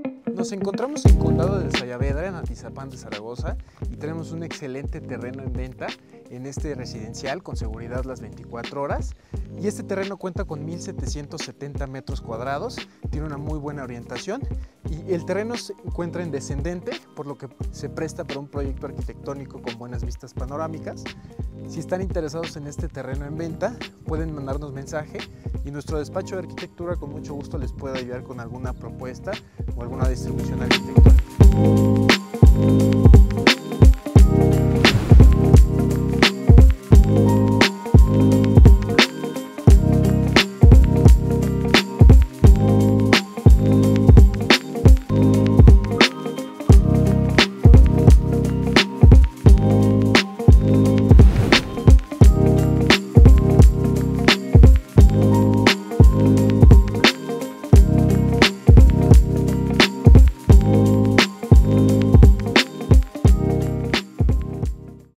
Nos encontramos en Condado de Sayavedra, en Atizapán de Zaragoza, y tenemos un excelente terreno en venta en este residencial con seguridad las 24 horas. Y este terreno cuenta con 1,770 metros cuadrados, tiene una muy buena orientación y el terreno se encuentra en descendente, por lo que se presta para un proyecto arquitectónico con buenas vistas panorámicas. Si están interesados en este terreno en venta, pueden mandarnos mensaje y nuestro despacho de arquitectura con mucho gusto les puede ayudar con alguna propuesta o alguna distribución arquitectónica.